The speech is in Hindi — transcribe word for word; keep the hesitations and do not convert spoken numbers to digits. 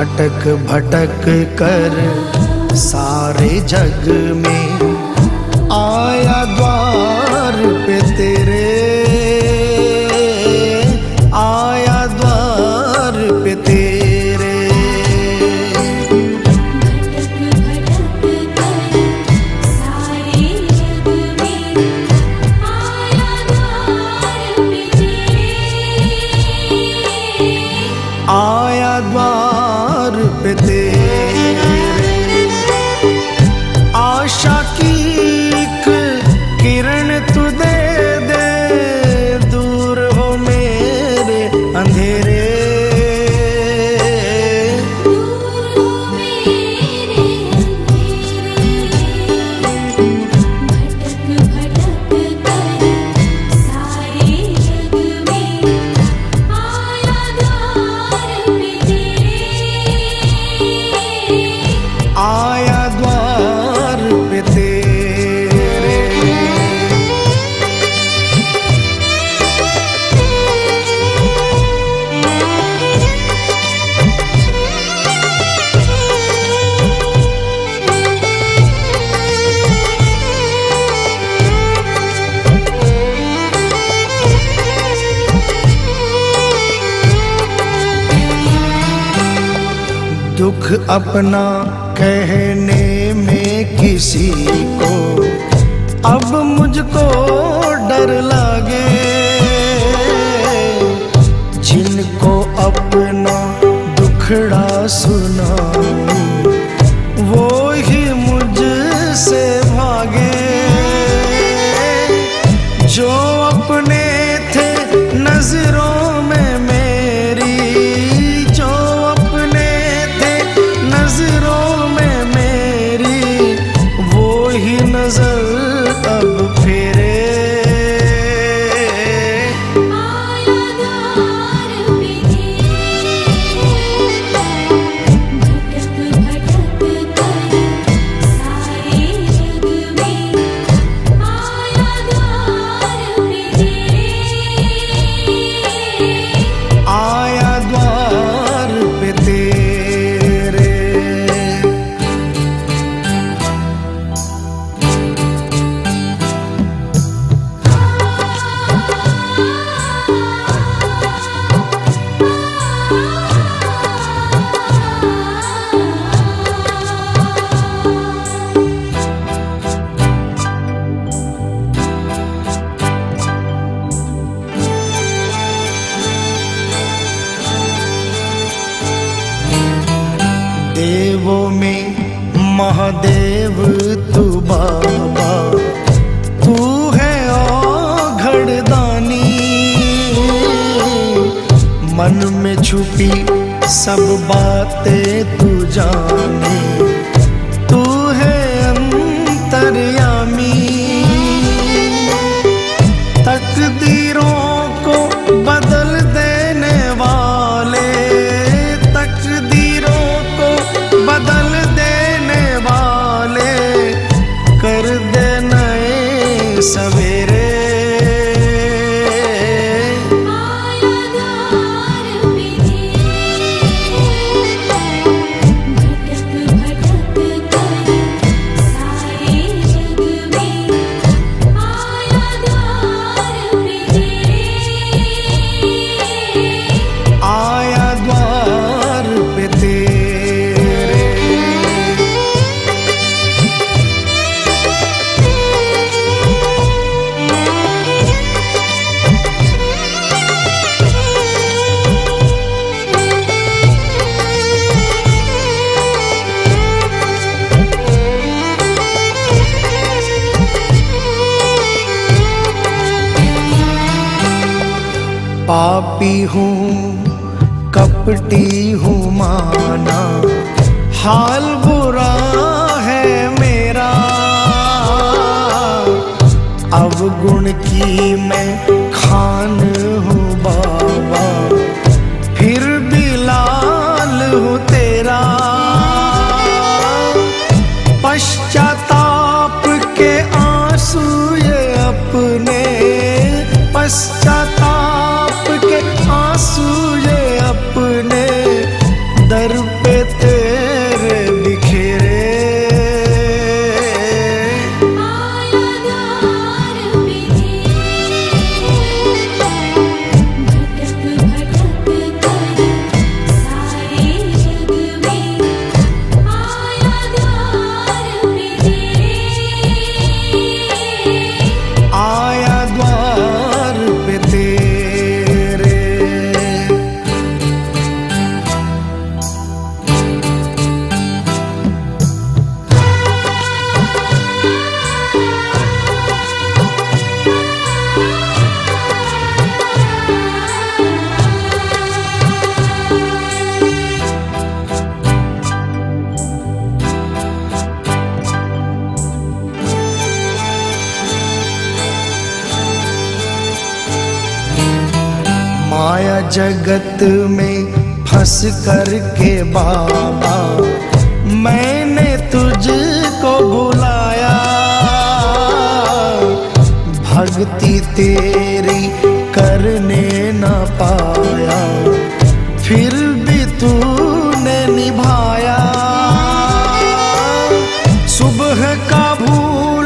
भटक भटक कर सारे जग में आया द्वार पे तेरे, आया द्वार पे तेरे। आया द्वार पे तेरे, आशा की एक किरण तू दे दे, दूर हो मेरे अंधेरे, दूर हो मेरे अंधेरे। भटक भटक कर सारे जग में आया द्वार पे तेरे, आया द्वार पे तेरे। दुख अपना कहने में किसी को अब मुझको डर लागे, जिनको अपना दुखड़ा सुनाऊं वो ही मुझसे भागे, जो अपने थे नजरों में मेरी, जो अपने थे नजरों में मेरी, वो ही नजर अब फेरे। आया द्वार पे तेरे, भटक भटक कर सारे जग में आया द्वार पे तेरे, आया द्वार पे तेरे। देवों में महादेव तू बाबा, तू है औघड़दानी, मन में छुपी सब बातें तू जाने, तू है अंतर्यामी, तकदीरों को बदल देने वाले, तकदीरों को बदल देने वाले, कर दे नए सवेरे। आया द्वार पे तेरे, भटक भटक कर सारे जग में आया द्वार पे तेरे, आया द्वार पे तेरे। पापी हूँ कपटी हूँ माना, हाल बुरा है मेरा, अवगुण की मैं खान हूँ बाबा, फिर भी लाल हूँ तेरा, पश्चाताप के आंसू ये अपने, पश्चाताप के आंसू ये अपने दर पे जगत में फंस कर के बाबा मैंने तुझको भुलाया, भक्ति तेरी करने न पाया, फिर भी तूने निभाया। सुबह का भूल